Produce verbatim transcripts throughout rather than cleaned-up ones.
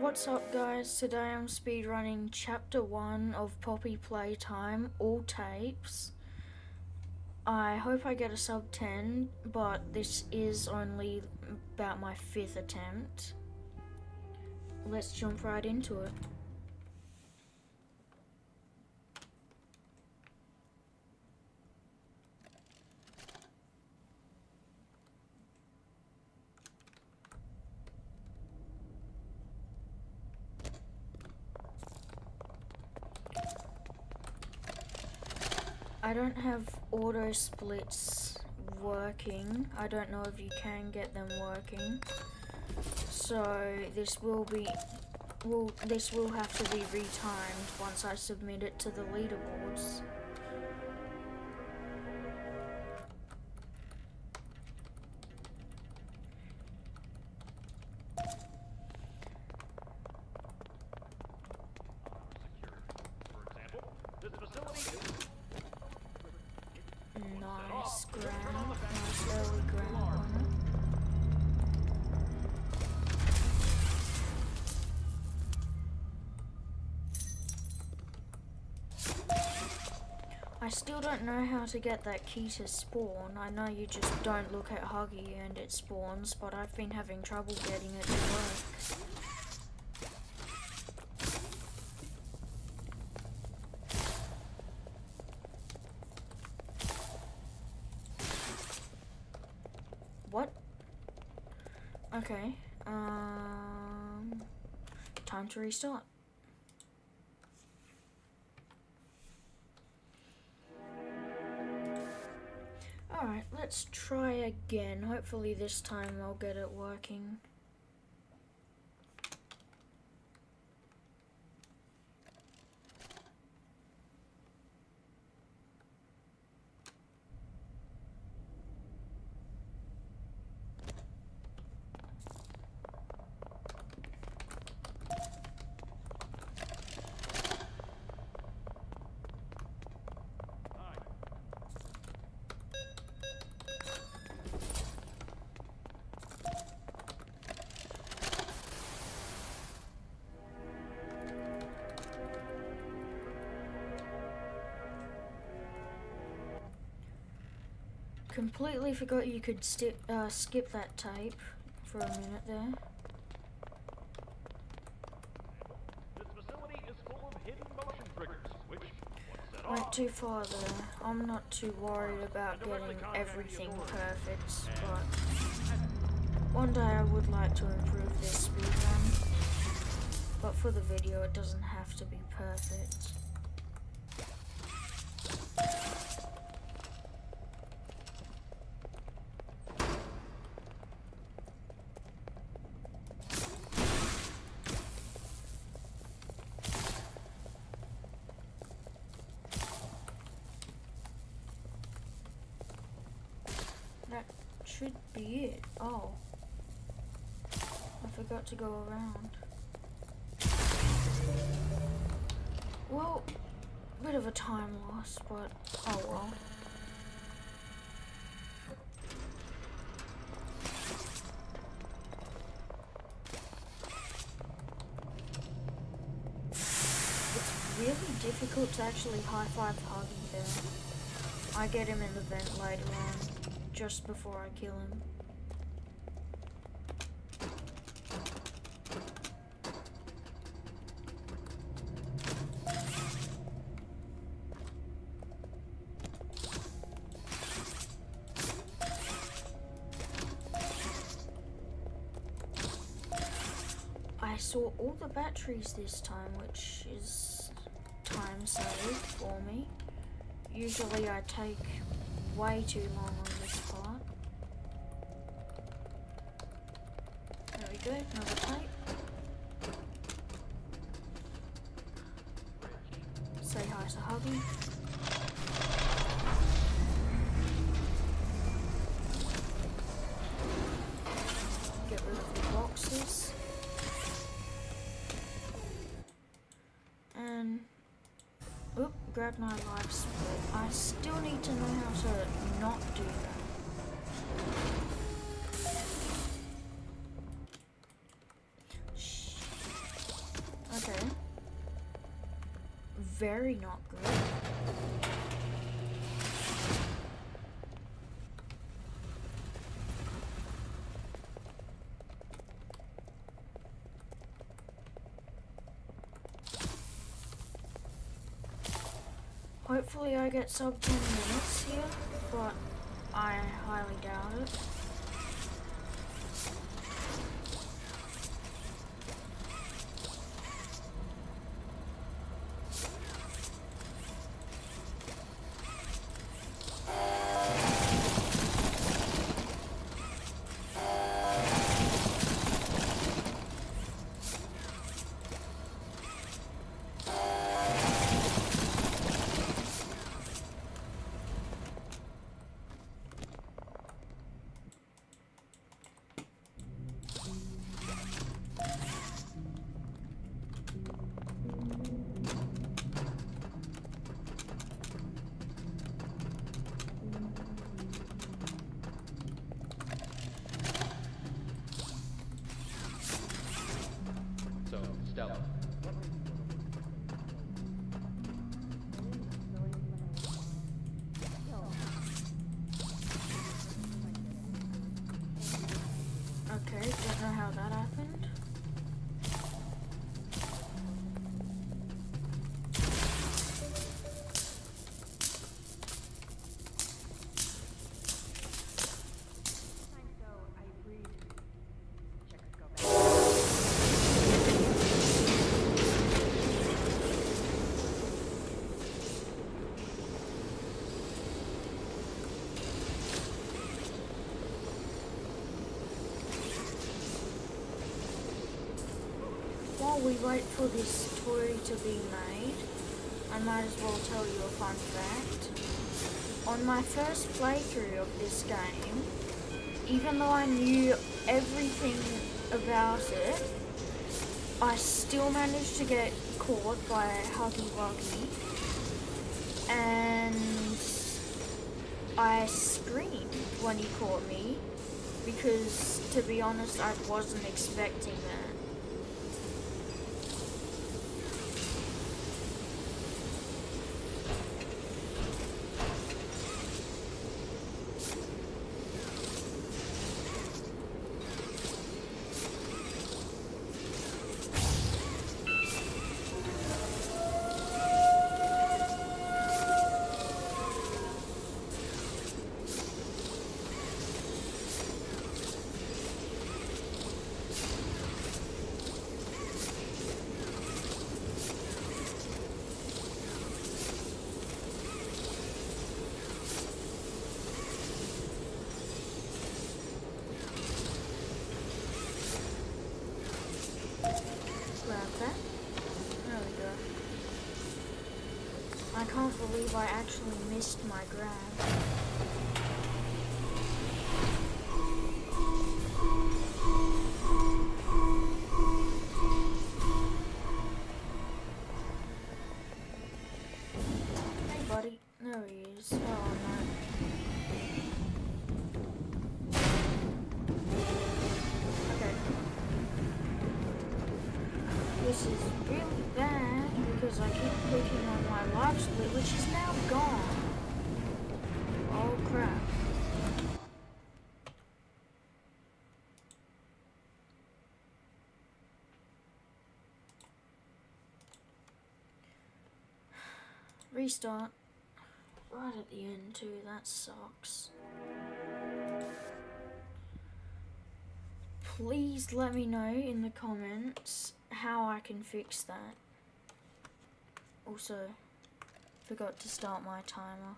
What's up guys, today I'm speedrunning chapter one of Poppy Playtime, all tapes. I hope I get a sub ten, but this is only about my fifth attempt. Let's jump right into it. I don't have auto splits working. I don't know if you can get them working. So this will be will this will have to be retimed once I submit it to the leaderboards. Nice ground, nice early ground on it. I still don't know how to get that key to spawn. I know you just don't look at Huggy and it spawns, but I've been having trouble getting it to work. What? Okay, um, time to restart. Alright, let's try again. Hopefully this time I'll get it working. Completely forgot you could sti uh, skip that tape for a minute there. This facility is full of hidden motion triggers, which, once set Went off, too far there. I'm not too worried about getting everything perfect, but one day I would like to improve this speedrun. But for the video, it doesn't have to be perfect. That should be it. Oh. I forgot to go around. Well, bit of a time loss, but oh well. It's really difficult to actually high-five Huggy there. I get him in the vent later on, just before I kill him. I saw all the batteries this time, which is time saved for me. Usually I take way too long on this part. There we go, another tape. Say hi to Huggy. Get rid of the boxes. And oop, grab my life split. I still need to know how to not do that. Shh. Okay. Very not good. Hopefully I get sub ten minutes here, but I highly doubt it. So, Stella. Okay, don't know how that happened. While we wait for this toy to be made, I might as well tell you a fun fact. On my first playthrough of this game, even though I knew everything about it, I still managed to get caught by Huggy Wuggy, and I screamed when he caught me, because to be honest, I wasn't expecting that. Grab that. There we go. I can't believe I actually missed my grab. Hey buddy. There he is. Oh no. This is really bad because I keep clicking on my live split, which is now gone. Oh crap. Restart. Right at the end too, that sucks. Please let me know in the comments how I can fix that. Also, forgot to start my timer.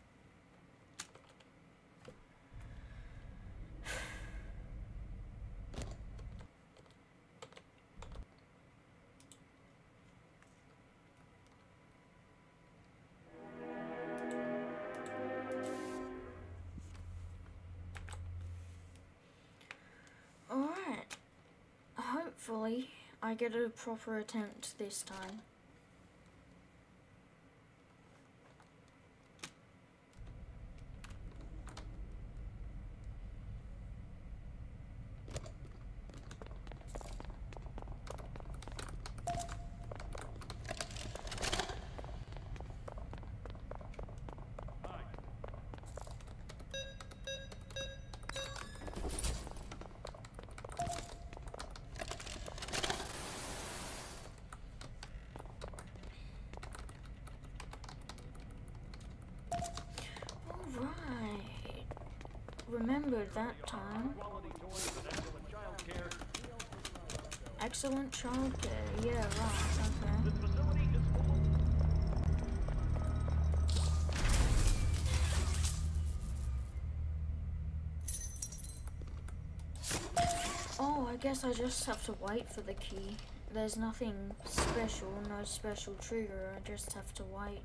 Alright, hopefully I get a proper attempt this time. remembered that time. Quality toys and excellent childcare. Excellent childcare. Yeah, right. Okay. This facility is full of Oh, I guess I just have to wait for the key. There's nothing special, no special trigger. I just have to wait.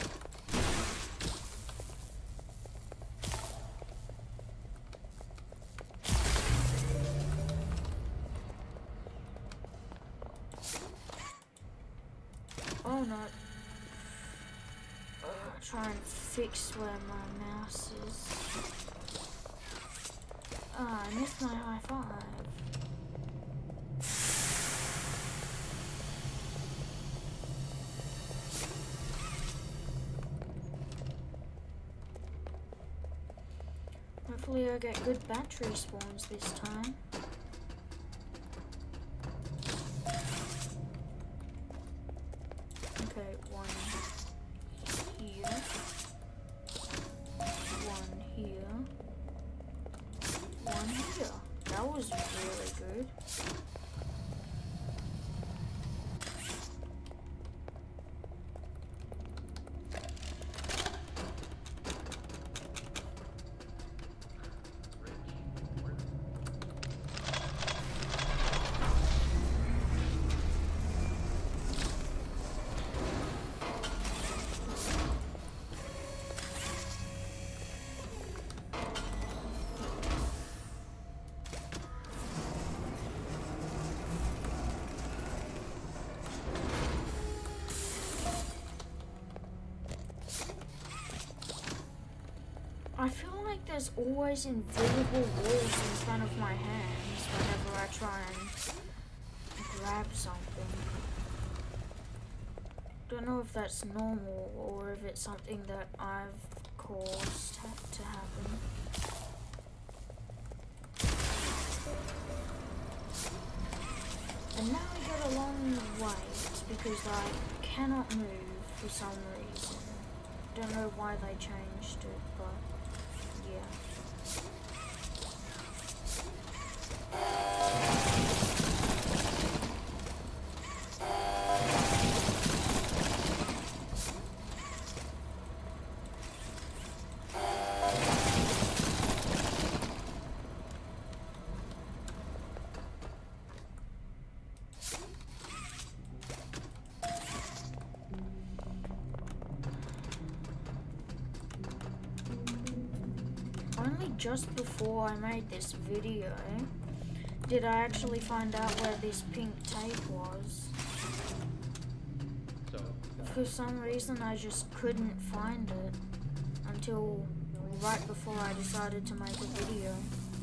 Oh no. Uh, try and fix where my mouse is. Ah, I missed my high five. Hopefully I get good battery spawns this time. Okay, one here, one here, one here. That was really good. I feel like there's always invisible walls in front of my hands whenever I try and grab something. Don't know if that's normal or if it's something that I've caused ha- to happen. And now I get a long wait because I cannot move for some reason. Don't know why they changed it, but yeah. Only just before I made this video did I actually find out where this pink tape was. so. For some reason I just couldn't find it until right before I decided to make a video.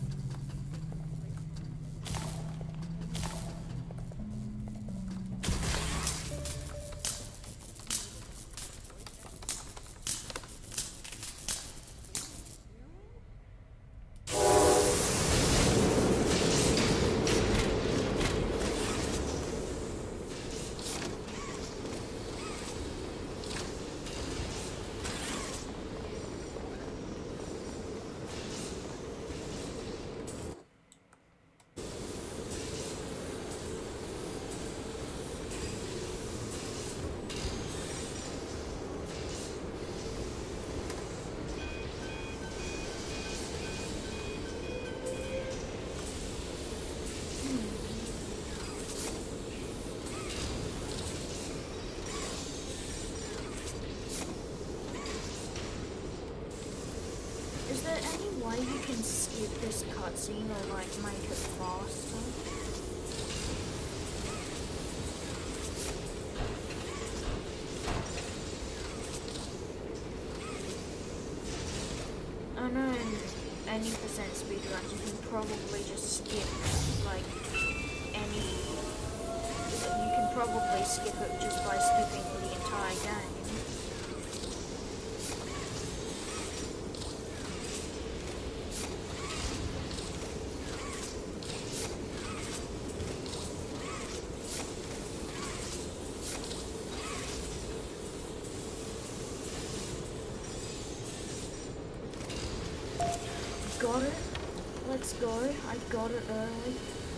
Is there any way you can skip this cutscene or like make it faster? I know in any percent speedruns you can probably just skip like any, you can probably skip it just by skipping the entire game. Got it? Let's go. I got it early.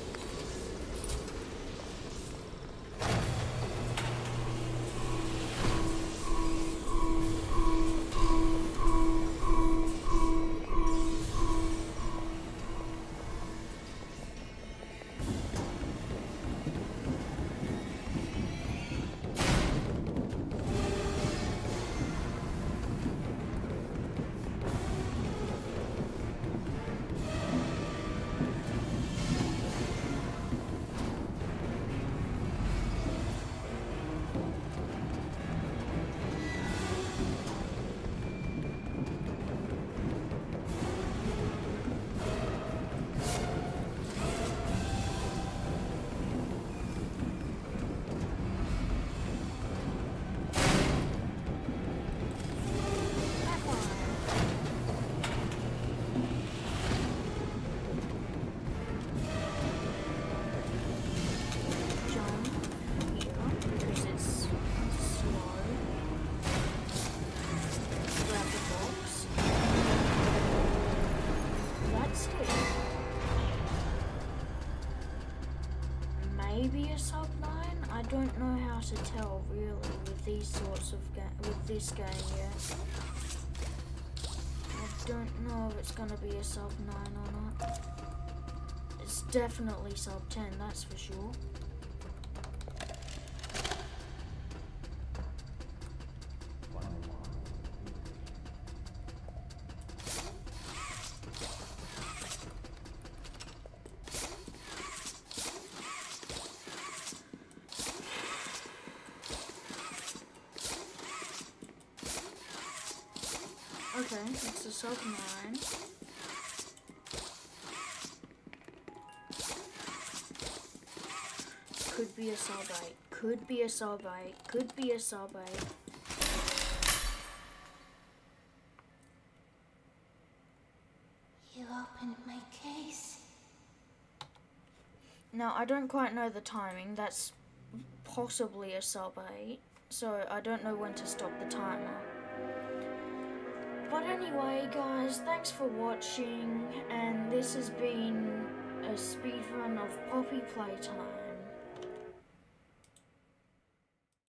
Maybe a sub nine? I don't know how to tell really with these sorts of ga with this game yet. I don't know if it's gonna be a sub nine or not. It's definitely sub ten, that's for sure. Okay, it's a sub nine. Could be a sub eight. Could be a sub eight. Could be a sub eight. You opened my case. Now, I don't quite know the timing. That's possibly a sub eight. So, I don't know when to stop the timer. But anyway, guys, thanks for watching. And this has been a speedrun of Poppy Playtime.